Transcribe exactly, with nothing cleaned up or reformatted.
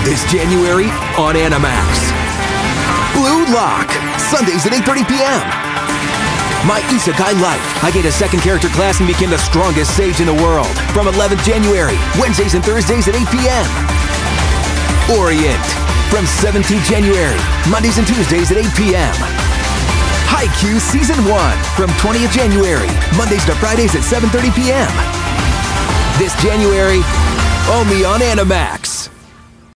This January on Animax. Blue Lock, Sundays at eight thirty p m My Isekai Life. I gained a second character class and became the strongest sage in the world. From eleventh January, Wednesdays and Thursdays at eight p m Orient. From seventeenth January, Mondays and Tuesdays at eight p m Haikyuu Season one. From twentieth January, Mondays to Fridays at seven thirty p m This January, only on Animax.